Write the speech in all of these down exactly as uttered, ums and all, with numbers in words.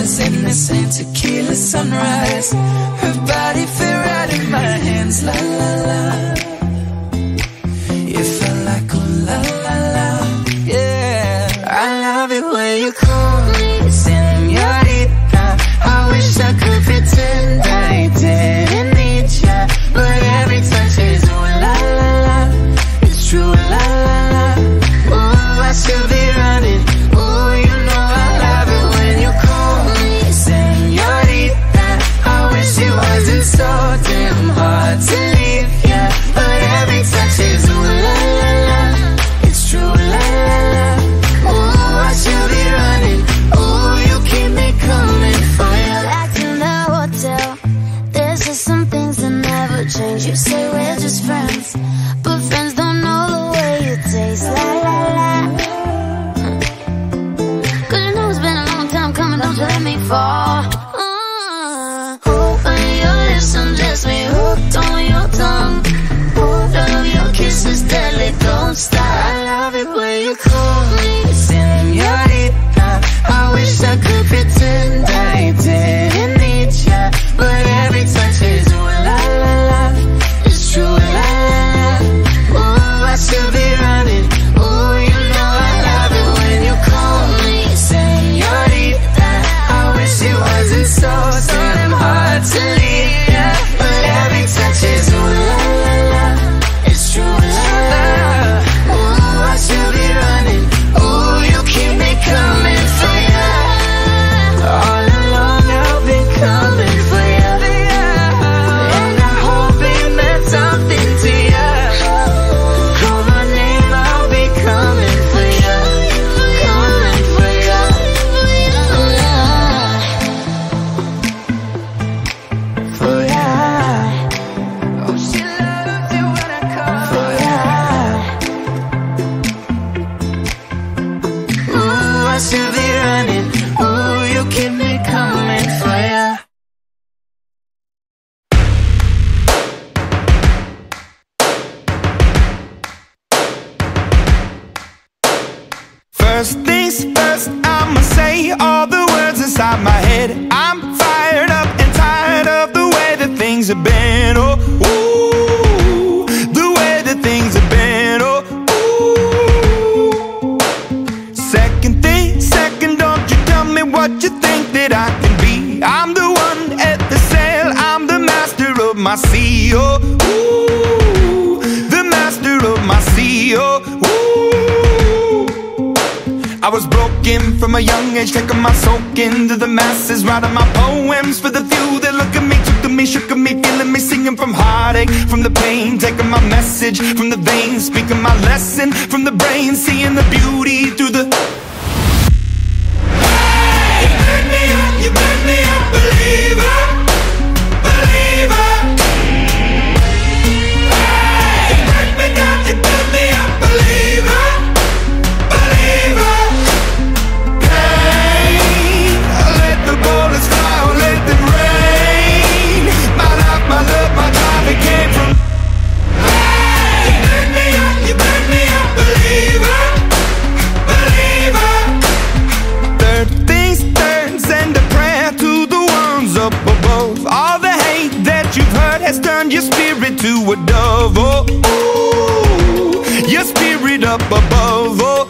was innocent, tequila sunrise. Her body fit right in my hands, la la la. It felt like oh la la la, yeah. I love it when you call me Señorita. I wish I could pretend I didn't need ya, but every touch is ooh la la la. It's true, la la la. Ooh, I should be running. Ooh, you know I love it when you call me Señorita. I wish it wasn't so damn hard to leave ya, but every touch is ooh la la la. It's true, la la la. Ooh, I should be running. Ooh, you keep me coming for ya. Back in the hotel, there's just some things that never change. You say we're just friends, but friends don't know the way you taste. La la la. Cause you know it's been a long time coming, don't you let me fall. uh, Open your lips and just me hooked on your tongue. Oh, love, your kisses deadly, don't stop. I love it when you call me Señorita. I wish I could pretend I didn't need ya, but every touch is ooh la la la. It's true, la la la. Ooh, I should be running. Ooh, you know I love it when you call me Señorita. I wish it wasn't so damn hard to leave ya, but every touch is ooh la la la. It's true, la la la. Ooh, I should be running. Ooh, you keep me coming for ya. All along I've been coming for ya, and I hope it meant something to ya. Call my name, I'll be coming for ya, coming for ya. For ya. Oh, she loves it when I call for ya. Ooh, I should be running. Ooh, you keep me coming for ya. First things first, I'ma say all the words inside my head. I'm fired up and tired of the way that things have been. Oh, ooh, the way that things have been. Oh, ooh. Second thing, second, don't you tell me what you think that I can be. I'm the one at the sail, I'm the master of my sea. Oh, ooh, the master of my sea. Oh, ooh. I was broken from a young age, taking my soak into the masses, writing my poems for the few that look at me, took to me, shook at me, feeling me, singing from heartache, from the pain, taking my message from the veins, speaking my lesson from the brain, seeing the beauty through the. Hey, you make me up, you make me a believer, believer. Hey, you break me down, you build me a believer. Has turned your spirit to a dove. Oh, ooh, your spirit up above. Oh,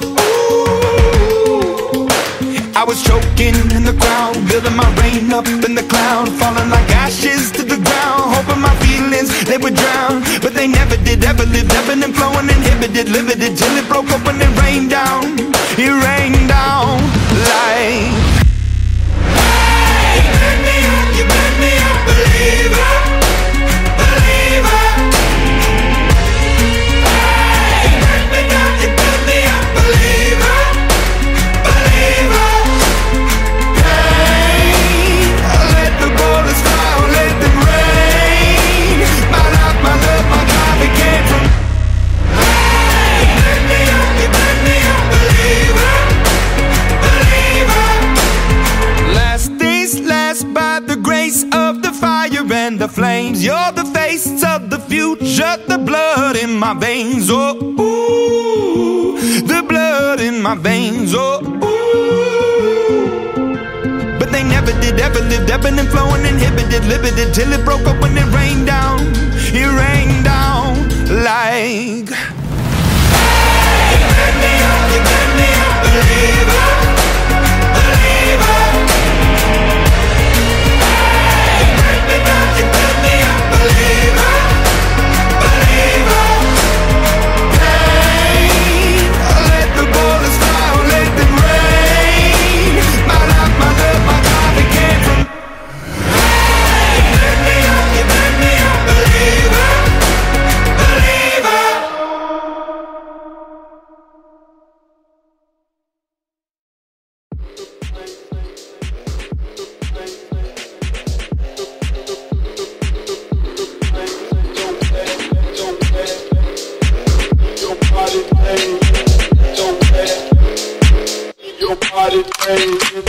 ooh. I was choking in the crowd, building my rain up in the cloud, falling like ashes to the ground, hoping my feelings they would drown, but they never did. Ever lived, ebbing and flowing, inhibited, limited, till it broke up when it rained down. It rained down like. Hey, you make me up, you make me a believer. The flames, you're the face of the future, the blood in my veins. Oh, ooh, the blood in my veins. Oh, ooh. But they never never did ever lived, ebbing and flowing, inhibited, limited, till it broke up when it rained down. It rained down like, hey, you turn me up, you turn me up, believer, believer. Hey, you turn me up, you turn me up, believer, believer. Hey, let the bullets fly, let them rain. My life, my love, my God, it came from. Hey, you turn me up, you turn me up, believer, believer. Your body, baby.